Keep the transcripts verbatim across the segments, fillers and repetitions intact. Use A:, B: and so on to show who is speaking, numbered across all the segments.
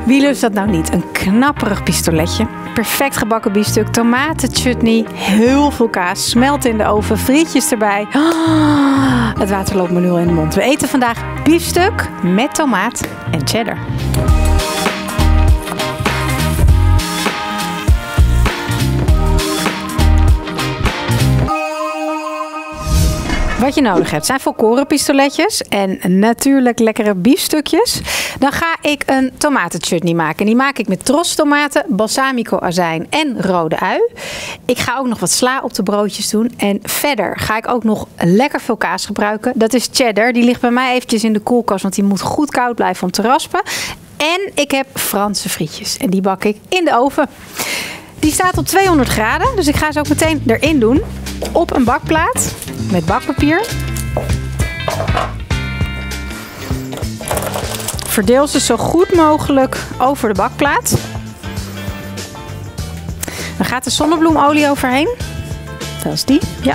A: Wie lust dat nou niet? Een knapperig pistoletje, perfect gebakken biefstuk, tomaten, chutney, heel veel kaas, smelt in de oven, frietjes erbij. Oh, het water loopt me nu al in de mond. We eten vandaag biefstuk met tomaat en cheddar. Wat je nodig hebt zijn volkoren pistoletjes en natuurlijk lekkere biefstukjes. Dan ga ik een tomatenchutney maken. Die maak ik met trostomaten, balsamico azijn en rode ui. Ik ga ook nog wat sla op de broodjes doen. En verder ga ik ook nog lekker veel kaas gebruiken. Dat is cheddar. Die ligt bij mij eventjes in de koelkast, want die moet goed koud blijven om te raspen. En ik heb Franse frietjes en die bak ik in de oven. Die staat op tweehonderd graden, dus ik ga ze ook meteen erin doen. Op een bakplaat met bakpapier. Verdeel ze zo goed mogelijk over de bakplaat. Dan gaat de zonnebloemolie overheen. Dat is die, ja.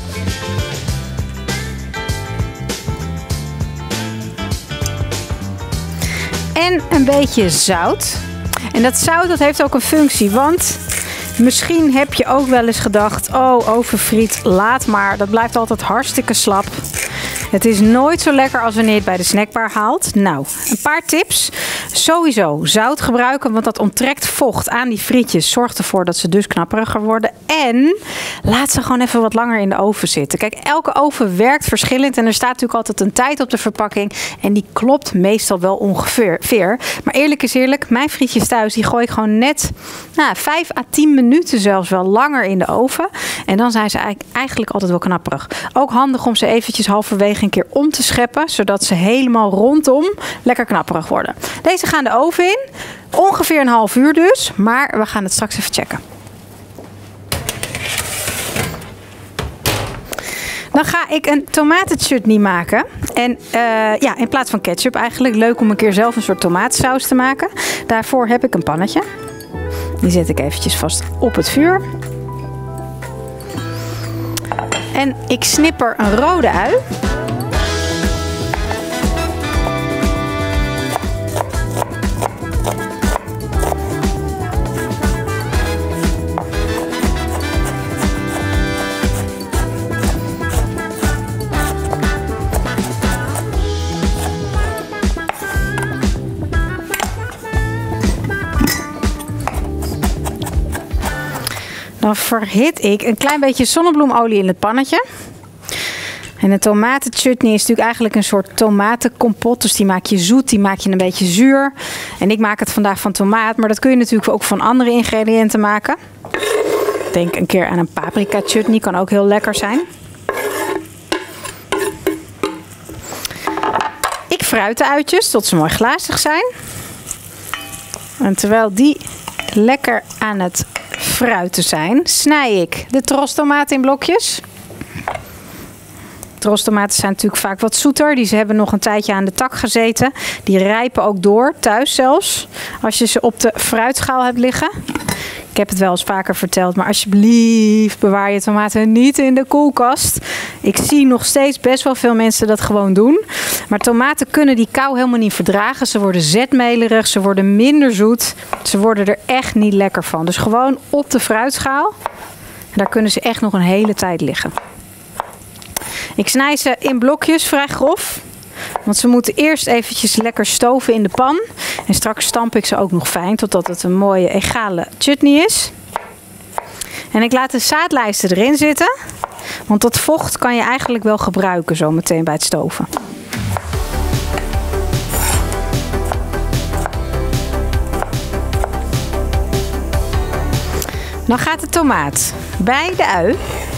A: En een beetje zout. En dat zout dat heeft ook een functie, want misschien heb je ook wel eens gedacht, oh, overfriet, laat maar. Dat blijft altijd hartstikke slap. Het is nooit zo lekker als wanneer je het bij de snackbar haalt. Nou, een paar tips. Sowieso zout gebruiken, want dat onttrekt vocht aan die frietjes. Zorgt ervoor dat ze dus knapperiger worden. En laat ze gewoon even wat langer in de oven zitten. Kijk, elke oven werkt verschillend. En er staat natuurlijk altijd een tijd op de verpakking. En die klopt meestal wel ongeveer. Maar eerlijk is eerlijk, mijn frietjes thuis, die gooi ik gewoon net nou, vijf à tien minuten zelfs wel langer in de oven. En dan zijn ze eigenlijk altijd wel knapperig. Ook handig om ze eventjes halverwege een keer om te scheppen, zodat ze helemaal rondom lekker knapperig worden. Deze gaan de oven in, ongeveer een half uur dus, maar we gaan het straks even checken. Dan ga ik een tomatenchutney maken. En uh, ja, in plaats van ketchup eigenlijk, leuk om een keer zelf een soort tomatensaus te maken. Daarvoor heb ik een pannetje. Die zet ik eventjes vast op het vuur. En ik snipper een rode ui. Dan verhit ik een klein beetje zonnebloemolie in het pannetje. En de tomatenchutney is natuurlijk eigenlijk een soort tomatencompot. Dus die maak je zoet, die maak je een beetje zuur. En ik maak het vandaag van tomaat, maar dat kun je natuurlijk ook van andere ingrediënten maken. Denk een keer aan een paprika chutney, kan ook heel lekker zijn. Ik fruit de uitjes tot ze mooi glazig zijn. En terwijl die lekker aan het fruiten zijn, snij ik de trostomaten in blokjes. Trostomaten zijn natuurlijk vaak wat zoeter. Die hebben nog een tijdje aan de tak gezeten. Die rijpen ook door, thuis zelfs. Als je ze op de fruitschaal hebt liggen. Ik heb het wel eens vaker verteld, maar alsjeblieft bewaar je tomaten niet in de koelkast. Ik zie nog steeds best wel veel mensen dat gewoon doen. Maar tomaten kunnen die kou helemaal niet verdragen. Ze worden zetmelerig, ze worden minder zoet. Ze worden er echt niet lekker van. Dus gewoon op de fruitschaal. En daar kunnen ze echt nog een hele tijd liggen. Ik snij ze in blokjes vrij grof. Want ze moeten eerst eventjes lekker stoven in de pan. En straks stamp ik ze ook nog fijn, totdat het een mooie egale chutney is. En ik laat de zaadlijsten erin zitten. Want dat vocht kan je eigenlijk wel gebruiken zo meteen bij het stoven. Dan gaat de tomaat bij de ui.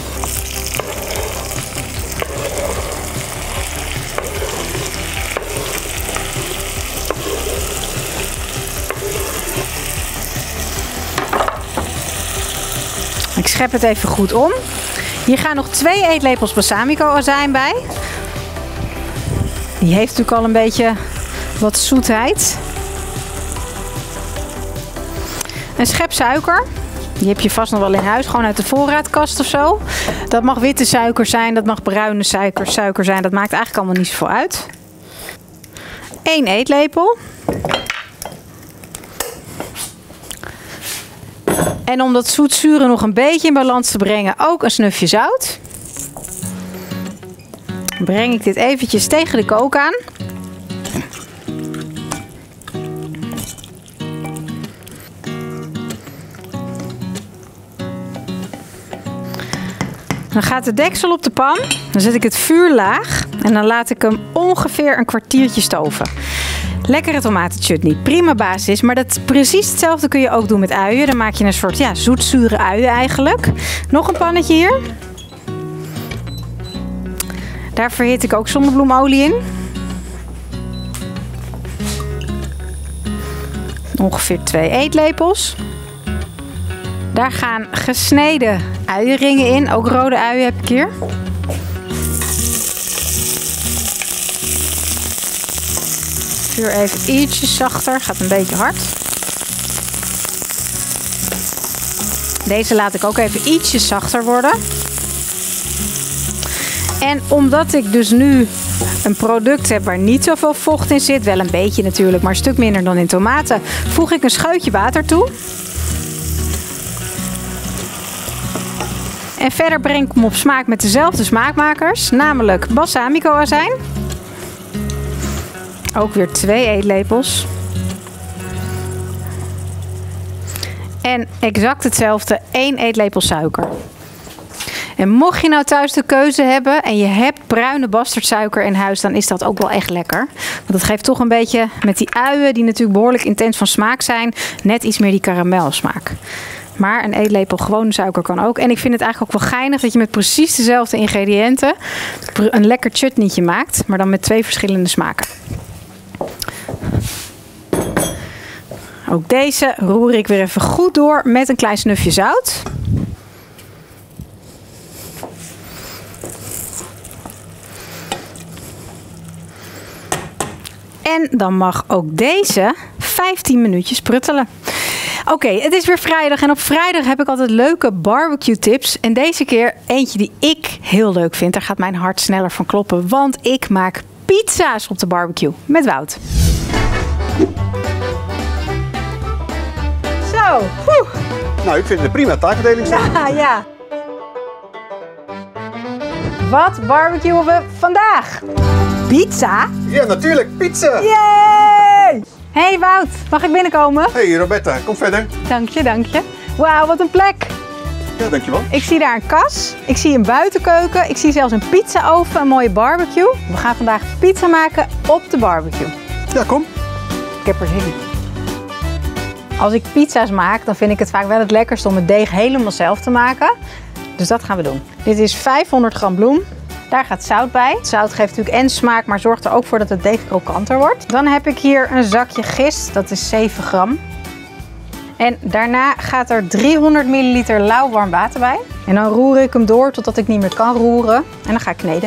A: Ik schep het even goed om. Hier gaan nog twee eetlepels balsamico azijn bij. Die heeft natuurlijk al een beetje wat zoetheid. Een schep suiker. Die heb je vast nog wel in huis, gewoon uit de voorraadkast of zo. Dat mag witte suiker zijn, dat mag bruine suiker, suiker zijn. Dat maakt eigenlijk allemaal niet zoveel uit. Eén eetlepel. En om dat zoet-zure nog een beetje in balans te brengen, ook een snufje zout. Dan breng ik dit eventjes tegen de kook aan. Dan gaat de deksel op de pan. Dan zet ik het vuur laag. En dan laat ik hem ongeveer een kwartiertje stoven. Lekkere tomatenchutney. Prima basis. Maar dat precies hetzelfde kun je ook doen met uien. Dan maak je een soort ja, zoetzure uien eigenlijk. Nog een pannetje hier. Daar verhit ik ook zonnebloemolie in. Ongeveer twee eetlepels. Daar gaan gesneden uienringen in. Ook rode uien heb ik hier. Vuur even ietsje zachter. Gaat een beetje hard. Deze laat ik ook even ietsje zachter worden. En omdat ik dus nu een product heb waar niet zoveel vocht in zit. Wel een beetje natuurlijk, maar een stuk minder dan in tomaten. Voeg ik een scheutje water toe. En verder breng ik hem op smaak met dezelfde smaakmakers, namelijk balsamico azijn. Ook weer twee eetlepels. En exact hetzelfde, één eetlepel suiker. En mocht je nou thuis de keuze hebben en je hebt bruine bastardsuiker in huis, dan is dat ook wel echt lekker. Want dat geeft toch een beetje met die uien, die natuurlijk behoorlijk intens van smaak zijn, net iets meer die karamelsmaak. Maar een eetlepel gewone suiker kan ook. En ik vind het eigenlijk ook wel geinig dat je met precies dezelfde ingrediënten een lekker chutneytje maakt. Maar dan met twee verschillende smaken. Ook deze roer ik weer even goed door met een klein snufje zout. En dan mag ook deze vijftien minuutjes pruttelen. Oké, okay, het is weer vrijdag en op vrijdag heb ik altijd leuke barbecue tips. En deze keer eentje die ik heel leuk vind. Daar gaat mijn hart sneller van kloppen, want ik maak pizza's op de barbecue met Wout. Zo, woe.
B: Nou, ik vind het een prima taakverdeling.
A: Ja, ja. Wat barbecuen we vandaag? Pizza?
B: Ja, natuurlijk, pizza!
A: Yay! Hey Wout, mag ik binnenkomen?
B: Hey Roberta, kom verder.
A: Dank je, dank je. Wauw, wat een plek.
B: Ja, dankjewel.
A: Ik zie daar een kas, ik zie een buitenkeuken, ik zie zelfs een pizzaoven, een mooie barbecue. We gaan vandaag pizza maken op de barbecue.
B: Ja, kom.
A: Ik heb er zin in. Als ik pizza's maak, dan vind ik het vaak wel het lekkerst om het deeg helemaal zelf te maken. Dus dat gaan we doen. Dit is vijfhonderd gram bloem. Daar gaat zout bij. Zout geeft natuurlijk en smaak, maar zorgt er ook voor dat het deeg krokanter wordt. Dan heb ik hier een zakje gist, dat is zeven gram. En daarna gaat er driehonderd milliliter lauw warm water bij. En dan roer ik hem door totdat ik niet meer kan roeren. En dan ga ik kneden.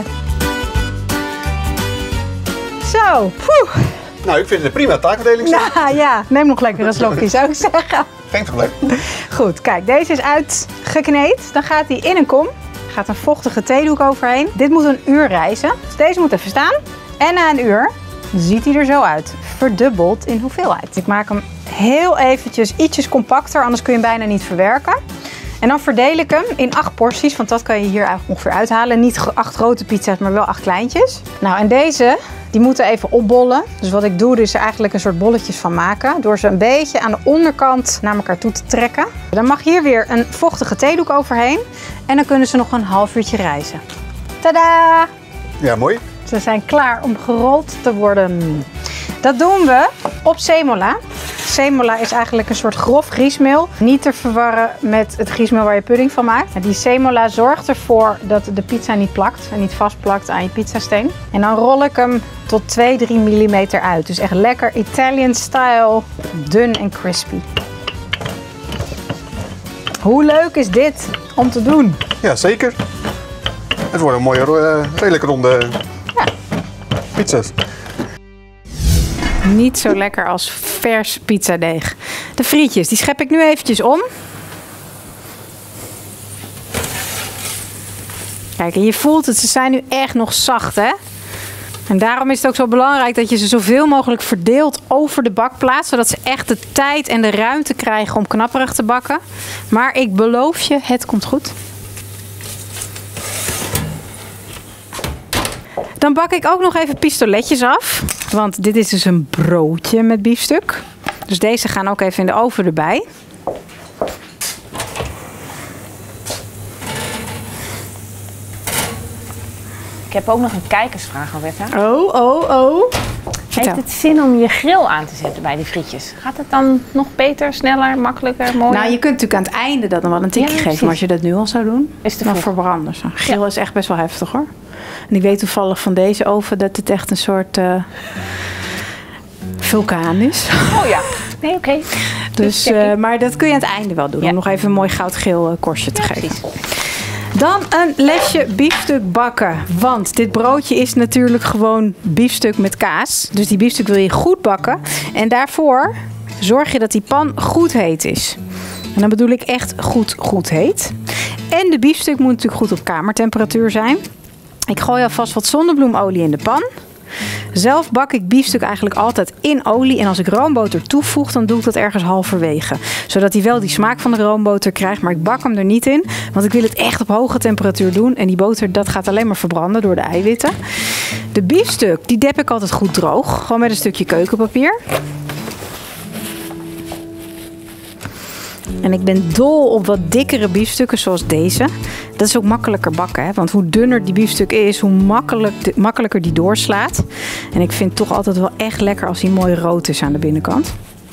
A: Zo, poeh.
B: Nou, ik vind het een prima taakverdeling.
A: Nou ja, neem nog lekker een slokje, zou ik zeggen.
B: Geen probleem.
A: Goed, kijk, deze is uitgekneed. Dan gaat die in een kom. Er gaat een vochtige theedoek overheen. Dit moet een uur rijzen. Dus deze moet even staan. En na een uur ziet hij er zo uit. Verdubbeld in hoeveelheid. Ik maak hem heel eventjes ietsjes compacter, anders kun je hem bijna niet verwerken. En dan verdeel ik hem in acht porties, want dat kan je hier eigenlijk ongeveer uithalen. Niet acht grote pizza's, maar wel acht kleintjes. Nou, en deze, die moeten even opbollen. Dus wat ik doe, is er eigenlijk een soort bolletjes van maken. Door ze een beetje aan de onderkant naar elkaar toe te trekken. Dan mag hier weer een vochtige theedoek overheen. En dan kunnen ze nog een half uurtje rijzen. Tadaa!
B: Ja, mooi.
A: Ze zijn klaar om gerold te worden. Dat doen we op semola. Semola is eigenlijk een soort grof griesmeel. Niet te verwarren met het griesmeel waar je pudding van maakt. Die semola zorgt ervoor dat de pizza niet plakt en niet vastplakt aan je pizzasteen. En dan rol ik hem tot twee tot drie millimeter uit. Dus echt lekker Italian style, dun en crispy. Hoe leuk is dit om te doen?
B: Ja, zeker. Het worden mooie, uh, redelijk ronde
A: ja.
B: pizza's.
A: Niet zo lekker als vers pizzadeeg. De frietjes, die schep ik nu eventjes om. Kijk, en je voelt het, ze zijn nu echt nog zacht, hè? En daarom is het ook zo belangrijk dat je ze zoveel mogelijk verdeelt over de bakplaat. Zodat ze echt de tijd en de ruimte krijgen om knapperig te bakken. Maar ik beloof je, het komt goed. Dan bak ik ook nog even pistoletjes af. Want dit is dus een broodje met biefstuk. Dus deze gaan ook even in de oven erbij.
C: Ik heb ook nog een kijkersvraag, Alberta.
A: Oh, oh, oh.
C: Heeft het zin om je grill aan te zetten bij die frietjes? Gaat het dan nog beter, sneller, makkelijker, mooier?
A: Nou, je kunt natuurlijk aan het einde dat nog wel een tikje
C: Ja,
A: geven. Maar als je dat nu al zou doen,
C: Is te
A: dan
C: vroeg.
A: verbranden ze. Grill
C: Ja.
A: is echt best wel heftig hoor. En ik weet toevallig van deze oven dat het echt een soort eh, vulkaan is.
C: Oh ja, nee, oké.
A: Dus, eh, maar dat kun je aan het einde wel doen.
C: Ja.
A: Om nog even een mooi goudgeel eh, korstje te
C: Ja,
A: geven.
C: precies.
A: Dan een lesje biefstuk bakken. Want dit broodje is natuurlijk gewoon biefstuk met kaas. Dus die biefstuk wil je goed bakken. En daarvoor zorg je dat die pan goed heet is. En dan bedoel ik echt goed, goed heet. En de biefstuk moet natuurlijk goed op kamertemperatuur zijn. Ik gooi alvast wat zonnebloemolie in de pan. Zelf bak ik biefstuk eigenlijk altijd in olie. En als ik roomboter toevoeg, dan doe ik dat ergens halverwege. Zodat hij wel die smaak van de roomboter krijgt. Maar ik bak hem er niet in. Want ik wil het echt op hoge temperatuur doen. En die boter, dat gaat alleen maar verbranden door de eiwitten. De biefstuk, die dep ik altijd goed droog. Gewoon met een stukje keukenpapier. En ik ben dol op wat dikkere biefstukken zoals deze. Dat is ook makkelijker bakken. Hè? Want hoe dunner die biefstuk is, hoe makkelijk de, makkelijker die doorslaat. En ik vind het toch altijd wel echt lekker als hij mooi rood is aan de binnenkant.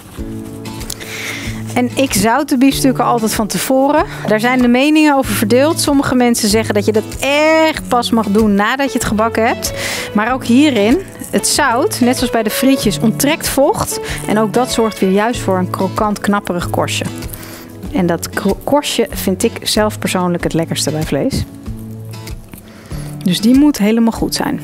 A: En ik zout de biefstukken altijd van tevoren. Daar zijn de meningen over verdeeld. Sommige mensen zeggen dat je dat echt pas mag doen nadat je het gebakken hebt. Maar ook hierin, het zout, net zoals bij de frietjes, onttrekt vocht. En ook dat zorgt weer juist voor een krokant, knapperig korstje. En dat korstje vind ik zelf persoonlijk het lekkerste bij vlees. Dus die moet helemaal goed zijn.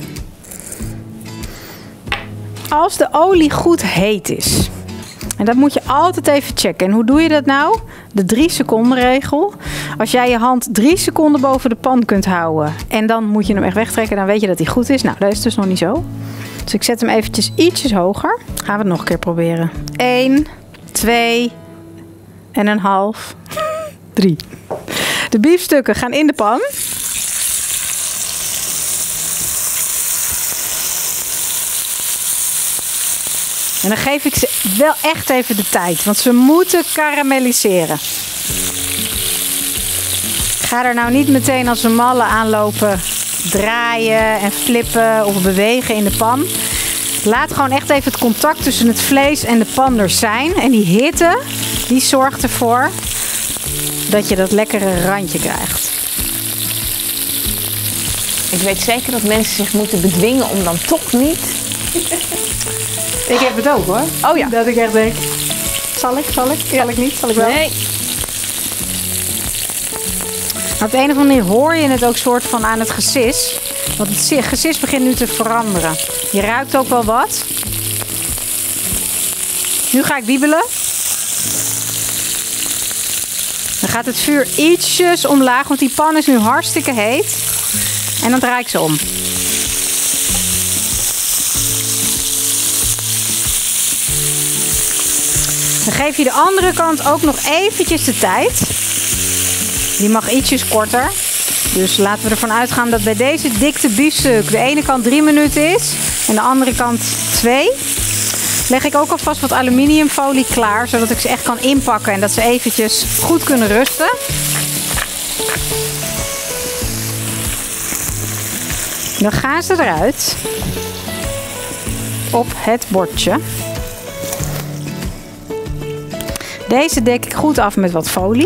A: Als de olie goed heet is. En dat moet je altijd even checken. En hoe doe je dat nou? De drie seconden regel. Als jij je hand drie seconden boven de pan kunt houden. En dan moet je hem echt wegtrekken. Dan weet je dat hij goed is. Nou, dat is dus nog niet zo. Dus ik zet hem eventjes ietsjes hoger. Gaan we het nog een keer proberen. Eén, twee en een half. Drie. De biefstukken gaan in de pan. En dan geef ik ze wel echt even de tijd. Want ze moeten karamelliseren. Ga er nou niet meteen als een malle aanlopen draaien en flippen of bewegen in de pan. Laat gewoon echt even het contact tussen het vlees en de pan er zijn. En die hitte, die zorgt ervoor dat je dat lekkere randje krijgt.
C: Ik weet zeker dat mensen zich moeten bedwingen om dan toch niet...
A: Ik heb het ook hoor.
C: Oh ja.
A: Dat ik echt denk, zal ik, zal ik, zal ik niet, zal ik wel?
C: Nee.
A: Maar op de een of andere manier hoor je het ook soort van aan het gesis. Want het gesis begint nu te veranderen. Je ruikt ook wel wat. Nu ga ik wiebelen. Dan gaat het vuur ietsjes omlaag, want die pan is nu hartstikke heet. En dan draai ik ze om. Dan geef je de andere kant ook nog eventjes de tijd. Die mag ietsjes korter. Dus laten we ervan uitgaan dat bij deze dikte biefstuk de ene kant drie minuten is en de andere kant twee. Leg ik ook alvast wat aluminiumfolie klaar, zodat ik ze echt kan inpakken en dat ze eventjes goed kunnen rusten. Dan gaan ze eruit op het bordje. Deze dek ik goed af met wat folie.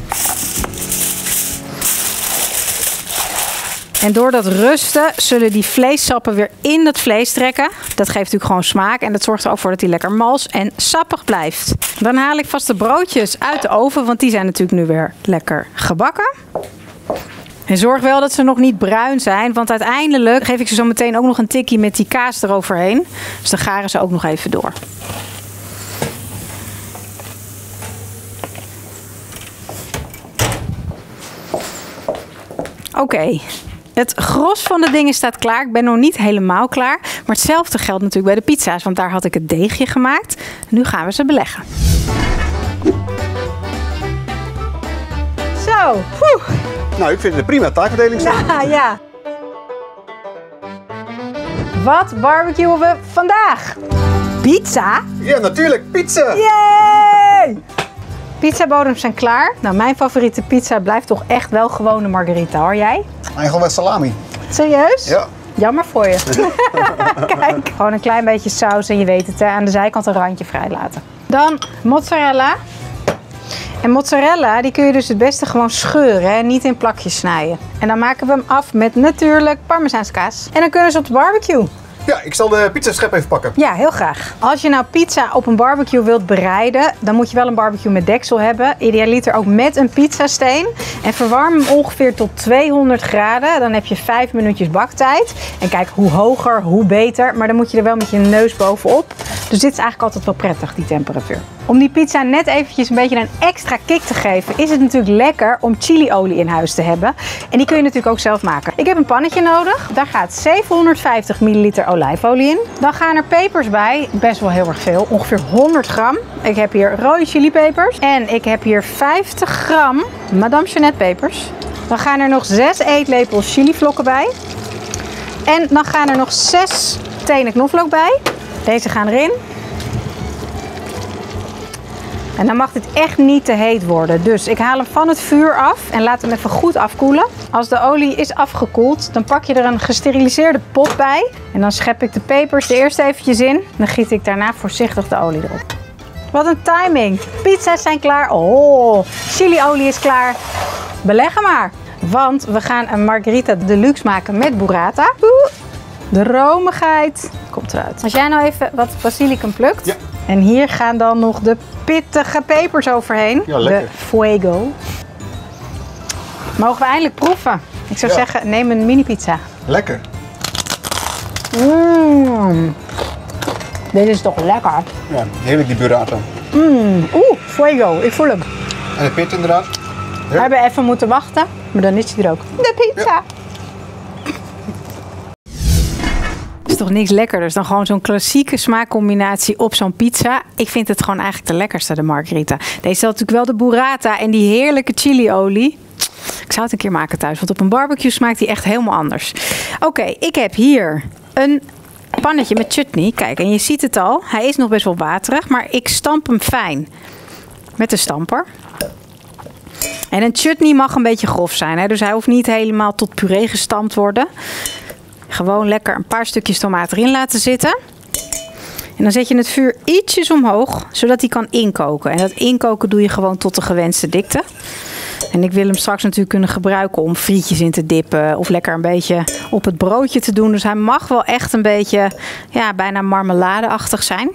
A: En door dat rusten zullen die vleessappen weer in het vlees trekken. Dat geeft natuurlijk gewoon smaak en dat zorgt er ook voor dat hij lekker mals en sappig blijft. Dan haal ik vast de broodjes uit de oven, want die zijn natuurlijk nu weer lekker gebakken. En zorg wel dat ze nog niet bruin zijn, want uiteindelijk geef ik ze zo meteen ook nog een tikkie met die kaas eroverheen. Dus dan garen ze ook nog even door. Oké. Okay. Het gros van de dingen staat klaar. Ik ben nog niet helemaal klaar. Maar hetzelfde geldt natuurlijk bij de pizza's, want daar had ik het deegje gemaakt. Nu gaan we ze beleggen. Zo, poeh.
B: Nou, ik vind het een prima taakverdeling.
A: Ja, ja. Wat barbecuen we vandaag? Pizza?
B: Ja, natuurlijk, pizza!
A: Yay! Pizzabodems zijn klaar. Nou, mijn favoriete pizza blijft toch echt wel gewoon de margherita, hoor jij?
B: En gewoon met salami.
A: Serieus?
B: Ja.
A: Jammer voor je. Kijk, gewoon een klein beetje saus en je weet het, hè, aan de zijkant een randje vrij laten. Dan mozzarella. En mozzarella, die kun je dus het beste gewoon scheuren, hè, niet in plakjes snijden. En dan maken we hem af met natuurlijk parmezaanskaas. En dan kunnen ze op de barbecue.
B: Ja, ik zal de pizzaschep even pakken.
A: Ja, heel graag. Als je nou pizza op een barbecue wilt bereiden, dan moet je wel een barbecue met deksel hebben. Idealiter ook met een pizzasteen. En verwarm hem ongeveer tot tweehonderd graden. Dan heb je vijf minuutjes baktijd. En kijk, hoe hoger, hoe beter. Maar dan moet je er wel met je neus bovenop. Dus dit is eigenlijk altijd wel prettig, die temperatuur. Om die pizza net eventjes een beetje een extra kick te geven, is het natuurlijk lekker om chiliolie in huis te hebben. En die kun je natuurlijk ook zelf maken. Ik heb een pannetje nodig. Daar gaat zevenhonderdvijftig milliliter olijfolie in. Dan gaan er pepers bij. Best wel heel erg veel. Ongeveer honderd gram. Ik heb hier rode chilipepers. En ik heb hier vijftig gram Madame Jeanette pepers. Dan gaan er nog zes eetlepels chilivlokken bij. En dan gaan er nog zes tenen knoflook bij. Deze gaan erin. En dan mag dit echt niet te heet worden. Dus ik haal hem van het vuur af en laat hem even goed afkoelen. Als de olie is afgekoeld, dan pak je er een gesteriliseerde pot bij. En dan schep ik de pepers er eerst eventjes in. Dan giet ik daarna voorzichtig de olie erop. Wat een timing. Pizza's zijn klaar. Oh, chiliolie is klaar. Beleg hem maar. Want we gaan een margherita deluxe maken met burrata. De romigheid komt eruit. Als jij nou even wat basilicum plukt.
B: Ja.
A: En hier gaan dan nog de pittige pepers overheen.
B: Ja, lekker.
A: De fuego. Mogen we eindelijk proeven? Ik zou
B: Ja.
A: zeggen, neem een mini pizza.
B: Lekker.
A: Mm. Dit is toch lekker.
B: Ja, heerlijk die burrata.
A: Mm. Oeh, fuego. Ik voel hem.
B: En de pit inderdaad.
A: We hebben even moeten wachten, maar dan is hij er ook. De pizza.
B: Ja.
A: Is toch niks lekkerders dan gewoon zo'n klassieke smaakcombinatie op zo'n pizza. Ik vind het gewoon eigenlijk de lekkerste, de margherita. Deze had natuurlijk wel de burrata en die heerlijke chiliolie. Ik zou het een keer maken thuis, want op een barbecue smaakt die echt helemaal anders. Oké, okay, ik heb hier een pannetje met chutney. Kijk, en je ziet het al. Hij is nog best wel waterig, maar ik stamp hem fijn met de stamper. En een chutney mag een beetje grof zijn, hè? Dus hij hoeft niet helemaal tot puree gestampt worden. Gewoon lekker een paar stukjes tomaat erin laten zitten. En dan zet je het vuur ietsjes omhoog, zodat hij kan inkoken. En dat inkoken doe je gewoon tot de gewenste dikte. En ik wil hem straks natuurlijk kunnen gebruiken om frietjes in te dippen. Of lekker een beetje op het broodje te doen. Dus hij mag wel echt een beetje, ja, bijna marmeladeachtig zijn.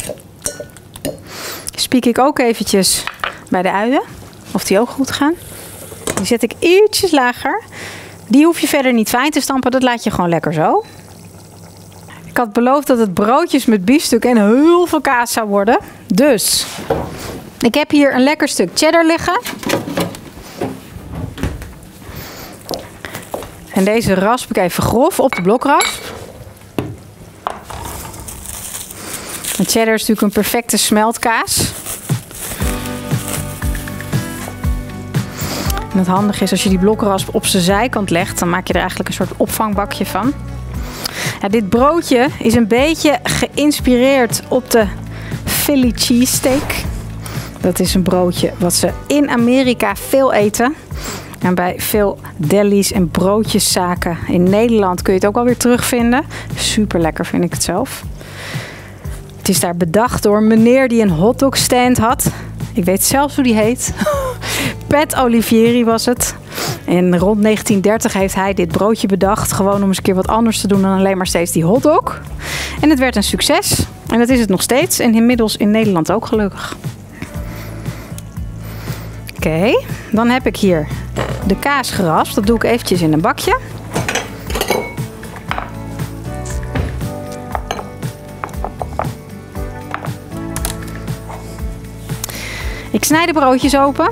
A: Spiek ik ook eventjes bij de uien. Of die ook goed gaan. Die zet ik ietsjes lager. Die hoef je verder niet fijn te stampen, dat laat je gewoon lekker zo. Ik had beloofd dat het broodjes met biefstuk en heel veel kaas zou worden. Dus, ik heb hier een lekker stuk cheddar liggen. En deze rasp ik even grof op de blokrasp. En cheddar is natuurlijk een perfecte smeltkaas. En het handige is als je die blokrasp op zijn zijkant legt, dan maak je er eigenlijk een soort opvangbakje van. Ja, dit broodje is een beetje geïnspireerd op de Philly cheesesteak. Dat is een broodje wat ze in Amerika veel eten. En bij veel delis en broodjeszaken in Nederland kun je het ook alweer terugvinden. Super lekker vind ik het zelf. Het is daar bedacht door een meneer die een hotdogstand had. Ik weet zelfs hoe die heet. Pat Olivieri was het. En rond negentien dertig heeft hij dit broodje bedacht. Gewoon om eens een keer wat anders te doen dan alleen maar steeds die hotdog. En het werd een succes. En dat is het nog steeds. En inmiddels in Nederland ook gelukkig. Oké, okay, dan heb ik hier de kaas geraspt. Dat doe ik eventjes in een bakje. Ik snij de broodjes open.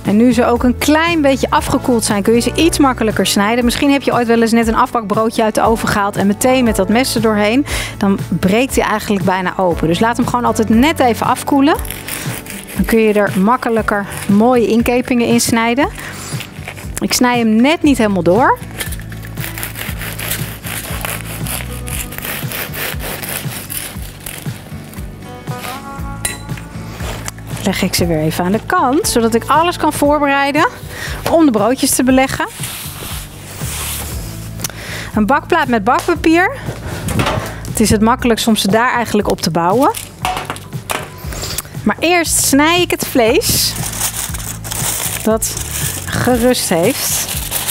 A: En nu ze ook een klein beetje afgekoeld zijn, kun je ze iets makkelijker snijden. Misschien heb je ooit wel eens net een afbakbroodje uit de oven gehaald en meteen met dat mes er doorheen. Dan breekt hij eigenlijk bijna open. Dus laat hem gewoon altijd net even afkoelen. Dan kun je er makkelijker mooie inkepingen in snijden. Ik snij hem net niet helemaal door. Leg ik ze weer even aan de kant, zodat ik alles kan voorbereiden om de broodjes te beleggen. Een bakplaat met bakpapier. Het is het makkelijkst om ze daar eigenlijk op te bouwen. Maar eerst snij ik het vlees dat gerust heeft.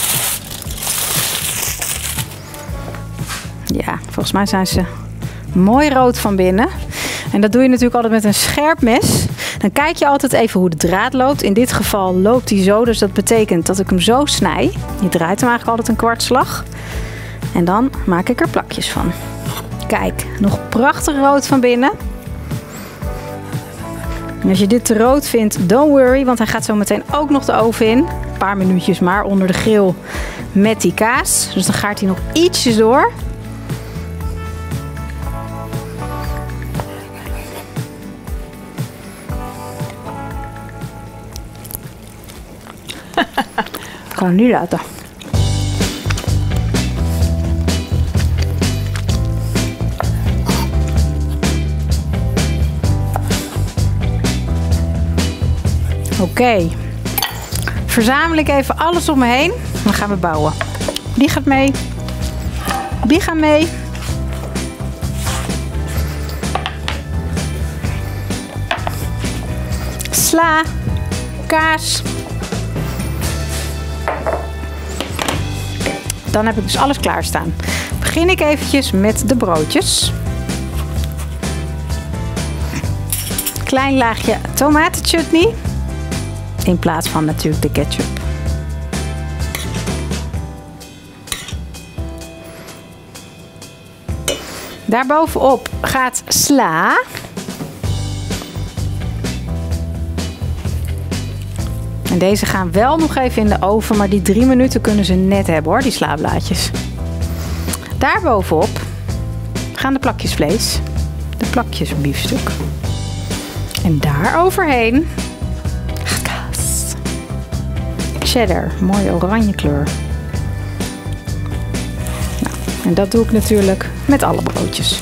A: Ja, volgens mij zijn ze mooi rood van binnen. En dat doe je natuurlijk altijd met een scherp mes. Dan kijk je altijd even hoe de draad loopt. In dit geval loopt hij zo, dus dat betekent dat ik hem zo snij. Je draait hem eigenlijk altijd een kwartslag. En dan maak ik er plakjes van. Kijk, nog prachtig rood van binnen. En als je dit te rood vindt, don't worry, want hij gaat zo meteen ook nog de oven in. Een paar minuutjes maar onder de grill met die kaas. Dus dan gaat hij nog ietsjes door. Ik kan het niet laten. Oké. Okay. Verzamel ik even alles om me heen. Dan gaan we bouwen. Die gaat mee. Die gaat mee. Sla. Kaas. Dan heb ik dus alles klaarstaan. Begin ik eventjes met de broodjes. Klein laagje tomatenchutney. In plaats van natuurlijk de ketchup. Daarbovenop gaat sla. En deze gaan wel nog even in de oven, maar die drie minuten kunnen ze net hebben hoor, die slaablaadjes. Daarbovenop gaan de plakjes vlees, de plakjes biefstuk. En daar overheen kaas. Cheddar, mooie oranje kleur. Nou, en dat doe ik natuurlijk met alle broodjes.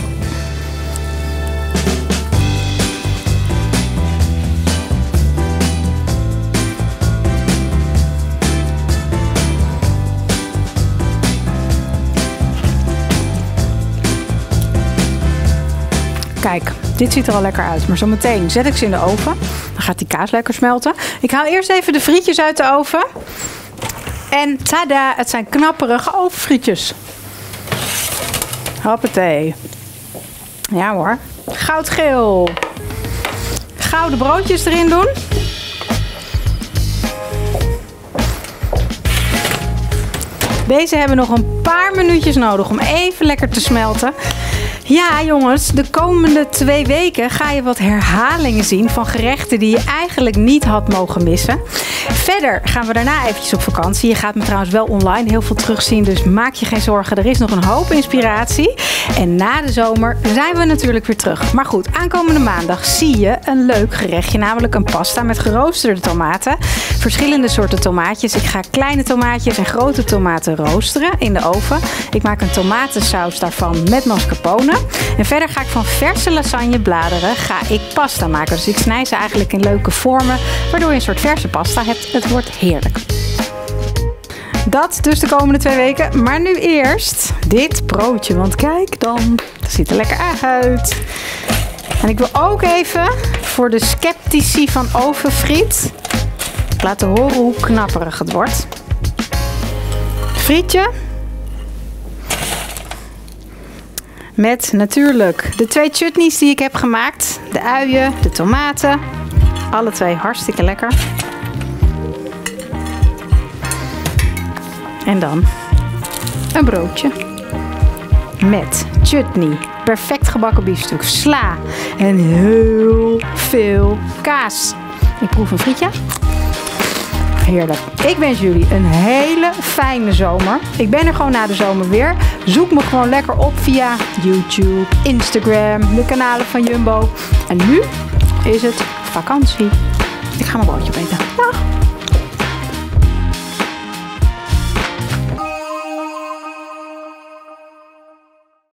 A: Kijk, dit ziet er al lekker uit. Maar zometeen zet ik ze in de oven. Dan gaat die kaas lekker smelten. Ik haal eerst even de frietjes uit de oven. En tada, het zijn knapperige ovenfrietjes. Hoppatee. Ja hoor. Goudgeel. Gouden broodjes erin doen. Deze hebben nog een paar minuutjes nodig om even lekker te smelten. Ja jongens, de komende twee weken ga je wat herhalingen zien van gerechten die je eigenlijk niet had mogen missen. Verder gaan we daarna eventjes op vakantie. Je gaat me trouwens wel online heel veel terugzien, dus maak je geen zorgen. Er is nog een hoop inspiratie. En na de zomer zijn we natuurlijk weer terug. Maar goed, aankomende maandag zie je een leuk gerechtje, namelijk een pasta met geroosterde tomaten. Verschillende soorten tomaatjes. Ik ga kleine tomaatjes en grote tomaten roosteren in de oven. Ik maak een tomatensaus daarvan met mascarpone. En verder ga ik van verse lasagnebladeren ga ik pasta maken. Dus ik snij ze eigenlijk in leuke vormen, waardoor je een soort verse pasta hebt. Het wordt heerlijk. Dat dus de komende twee weken. Maar nu eerst dit broodje. Want kijk dan, het ziet er lekker uit. En ik wil ook even voor de sceptici van ovenfriet laten horen hoe knapperig het wordt. Frietje. Met natuurlijk de twee chutneys die ik heb gemaakt. De uien, de tomaten. Alle twee hartstikke lekker. En dan een broodje. Met chutney. Perfect gebakken biefstuk. Sla. En heel veel kaas. Ik proef een frietje. heerlijk. Ik wens jullie een hele fijne zomer. Ik ben er gewoon na de zomer weer. Zoek me gewoon lekker op via YouTube, Instagram, de kanalen van Jumbo. En nu is het vakantie. Ik ga mijn broodje eten. Dag!